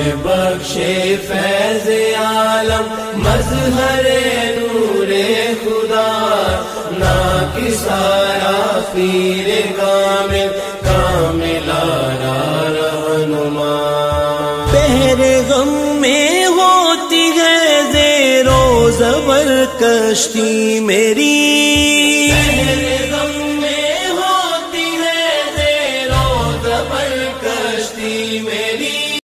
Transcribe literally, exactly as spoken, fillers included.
बख्शे फैज़ आलम मज़हरे नूरे खुदा ना किसारा पीर कामिल कामिलारा रहनुमा। पहरे गम में होती है ज़ेरो ज़बर कश्ती मेरी,